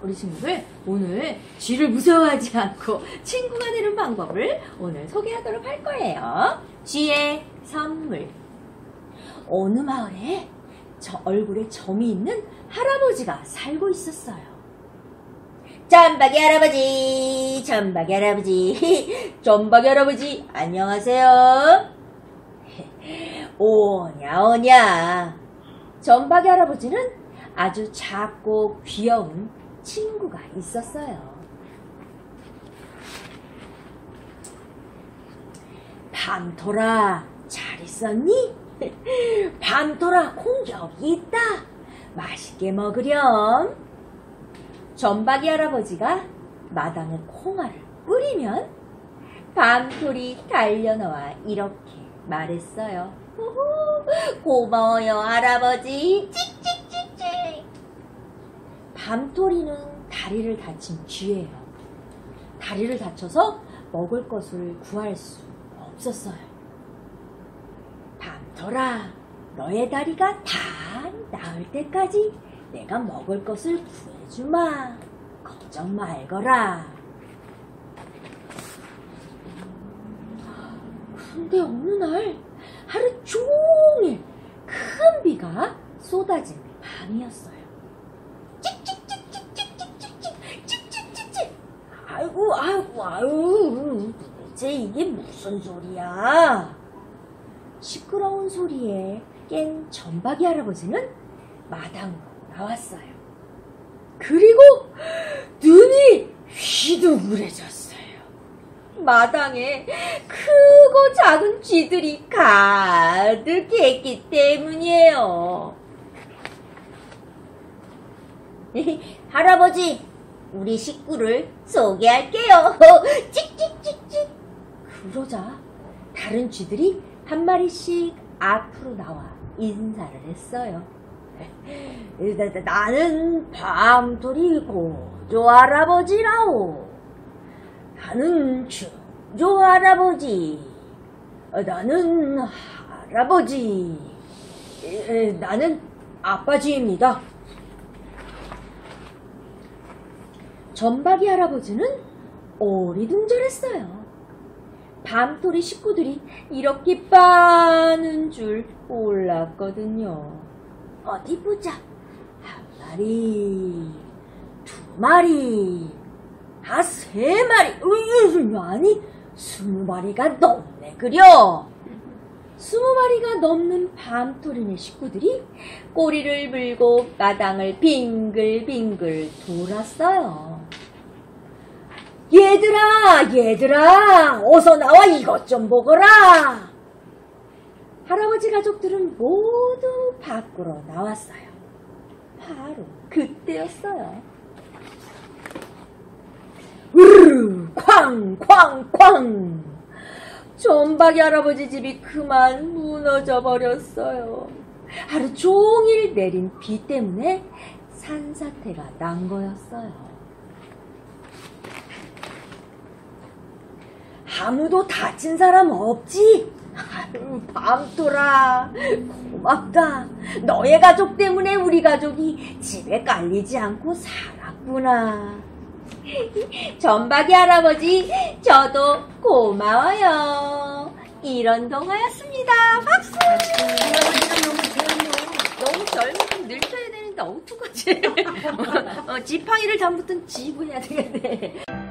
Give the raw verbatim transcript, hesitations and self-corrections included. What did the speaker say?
우리 친구들 오늘 쥐를 무서워하지 않고 친구가 되는 방법을 오늘 소개하도록 할 거예요. 쥐의 선물. 어느 마을에 저 얼굴에 점이 있는 할아버지가 살고 있었어요. 점박이 할아버지, 점박이 할아버지, 점박이 할아버지, 안녕하세요. 오냐 오냐. 점박이 할아버지는 아주 작고 귀여운 친구가 있었어요. 밤토라, 잘 있었니? 밤토라, 콩 여기 있다. 맛있게 먹으렴. 점박이 할아버지가 마당에 콩알을 뿌리면 밤토리 달려나와 이렇게 말했어요. 고마워요 할아버지. 찍찍찍찍. 밤토리는 다리를 다친 쥐예요. 다리를 다쳐서 먹을 것을 구할 수 없었어요. 밤토라, 너의 다리가 다 나을 때까지 내가 먹을 것을 구해주마. 걱정 말거라. 근데 어느 날 하루 종일 큰 비가 쏟아진 밤이었어요. 찍찍찍찍찍찍찍찍찍찍. 아이고 아이고 아이고, 도대체 이게 무슨 소리야? 시끄러운 소리에 깬 점박이 할아버지는 마당으로 나왔어요. 그리고 눈이 휘둥그레졌어요. 마당에 크고 작은 쥐들이 가득했기 때문이에요. 할아버지, 우리 식구를 소개할게요. 찍찍찍찍. 그러자 다른 쥐들이 한 마리씩 앞으로 나와 인사를 했어요. 나는 밤토리 고조 할아버지라오. 나는 중조 할아버지. 나는 할아버지. 나는 아빠쥐입니다. 점박이 할아버지는 어리둥절했어요. 밤토리 식구들이 이렇게 많은 줄 몰랐거든요. 어디 보자. 한 마리, 두 마리, 아, 세 마리, 으, 아니, 스무 마리가 넘네, 그려. 스무 마리가 넘는 밤토리네 식구들이 꼬리를 물고 마당을 빙글빙글 돌았어요. 얘들아, 얘들아, 어서 나와 이것 좀 보거라. 할아버지 가족들은 모두 밖으로 나왔어요. 바로 그때였어요. 으르르, 쾅, 쾅, 쾅. 점박이 할아버지 집이 그만 무너져 버렸어요. 하루 종일 내린 비 때문에 산사태가 난 거였어요. 아무도 다친 사람 없지? 아유, 밤토라, 고맙다. 너의 가족 때문에 우리 가족이 집에 깔리지 않고 살았구나. 점박이 할아버지, 저도 고마워요. 이런 동화였습니다. 박수! 너무 젊으면 늙혀야 되는데 어떡하지? 어, 지팡이를 잘못은 지부 해야 되겠네.